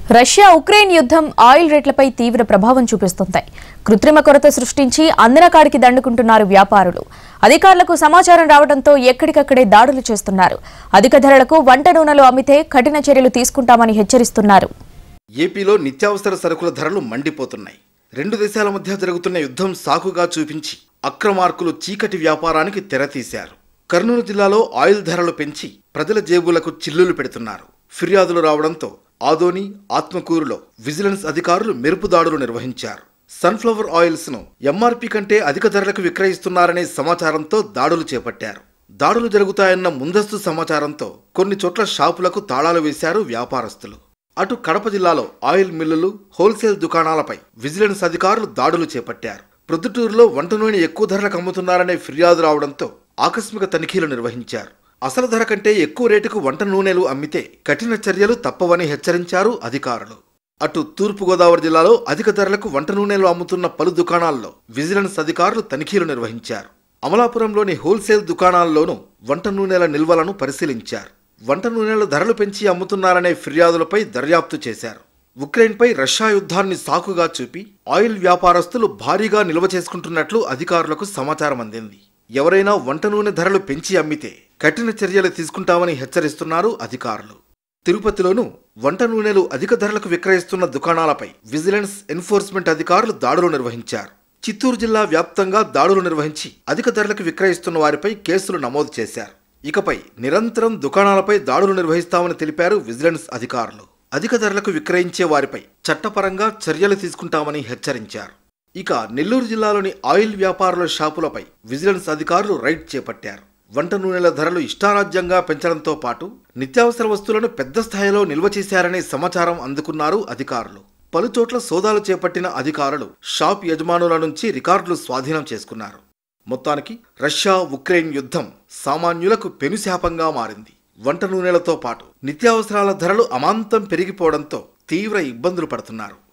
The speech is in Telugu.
రష్యా ఉక్రెయిన్ యుద్ధం ఆయిల్ రేట్లపై తీవ్ర ప్రభావం చూపిస్తుంది. కృత్రిమ కొరత సృష్టించి అందరకాడికి దండుకుంటున్నారు వ్యాపారులు. అధికారులకు సమాచారం రావడంతో ఎక్కడికక్కడే దాడులు చేస్తున్నారు. అధిక ధరలకు వంట నూనెలు అమ్మితే కఠిన చర్యలు తీసుకుంటామని హెచ్చరిస్తున్నారు. ఏపీలో నిత్యావసర సరుకుల ధరలు మండిపోతున్నాయి. రెండు దేశాల మధ్య జరుగుతున్న యుద్ధం సాకుగా చూపించి అక్రమార్కులు చీకటి వ్యాపారానికి తెరతీశారు. కర్నూలు జిల్లాలో ఆయిల్ ధరలు పెంచి ప్రజల జేబులకు చిల్లులు పెడుతున్నారు. ఫిర్యాదులు రావడంతో ఆదోని, ఆత్మకూరులో విజిలెన్స్ అధికారులు మెరుపు దాడులు నిర్వహించారు. సన్ఫ్లవర్ ఆయిల్స్ ను ఎంఆర్పీ కంటే అధిక ధరలకు విక్రయిస్తున్నారనే సమాచారంతో దాడులు చేపట్టారు. దాడులు జరుగుతాయన్న ముందస్తు సమాచారంతో కొన్ని చోట్ల షాపులకు తాళాలు వేశారు వ్యాపారస్తులు. అటు కడప జిల్లాలో ఆయిల్ మిల్లులు, హోల్సేల్ దుకాణాలపై విజిలెన్స్ అధికారులు దాడులు చేపట్టారు. ప్రొద్దుటూరులో వంట నూనె ఎక్కువ ధరలకు అమ్ముతున్నారనే ఫిర్యాదు రావడంతో ఆకస్మిక తనిఖీలు నిర్వహించారు. అసలు ధర కంటే ఎక్కువ రేటుకు వంట నూనెలు అమ్మితే కఠిన చర్యలు తప్పవని హెచ్చరించారు అధికారులు. అటు తూర్పుగోదావరి జిల్లాలో అధిక ధరలకు వంట నూనెలు అమ్ముతున్న పలు దుకాణాల్లో విజిలెన్స్ అధికారులు తనిఖీలు నిర్వహించారు. అమలాపురంలోని హోల్సేల్ దుకాణాల్లోనూ వంట నూనెల నిల్వలను పరిశీలించారు. వంట నూనెల ధరలు పెంచి అమ్ముతున్నారనే ఫిర్యాదులపై దర్యాప్తు చేశారు. ఉక్రెయిన్పై రష్యా యుద్ధాన్ని సాకుగా చూపి ఆయిల్ వ్యాపారస్తులు భారీగా నిల్వ చేసుకుంటున్నట్లు అధికారులకు సమాచారం అందింది. ఎవరైనా వంట నూనె ధరలు పెంచి అమ్మితే కఠిన చర్యలు తీసుకుంటామని హెచ్చరిస్తున్నారు అధికారులు. తిరుపతిలోనూ వంట నూనెలు అధిక ధరలకు విక్రయిస్తున్న దుకాణాలపై విజిలెన్స్ ఎన్ఫోర్స్మెంట్ అధికారులు దాడులు నిర్వహించారు. చిత్తూరు జిల్లా వ్యాప్తంగా దాడులు నిర్వహించి అధిక ధరలకు విక్రయిస్తున్న వారిపై కేసులు నమోదు చేశారు. ఇకపై నిరంతరం దుకాణాలపై దాడులు నిర్వహిస్తామని తెలిపారు విజిలెన్స్ అధికారులు. అధిక ధరలకు విక్రయించే వారిపై చట్టపరంగా చర్యలు తీసుకుంటామని హెచ్చరించారు. ఇక నెల్లూరు జిల్లాలోని ఆయిల్ వ్యాపారుల షాపులపై విజిలెన్స్ అధికారులు రైడ్ చేపట్టారు. వంట నూనెల ధరలు ఇష్టారాజ్యంగా పెంచడంతో పాటు నిత్యావసర వస్తువులను పెద్ద స్థాయిలో నిల్వ చేశారనే సమాచారం అందుకున్నారు అధికారులు. పలుచోట్ల సోదాలు చేపట్టిన అధికారులు షాప్ యజమానుల నుంచి రికార్డులు స్వాధీనం చేసుకున్నారు. మొత్తానికి రష్యా ఉక్రెయిన్ యుద్ధం సామాన్యులకు పెనుశాపంగా మారింది. వంట నూనెలతో పాటు నిత్యావసరాల ధరలు అమాంతం పెరిగిపోవడంతో తీవ్ర ఇబ్బందులు పడుతున్నారు.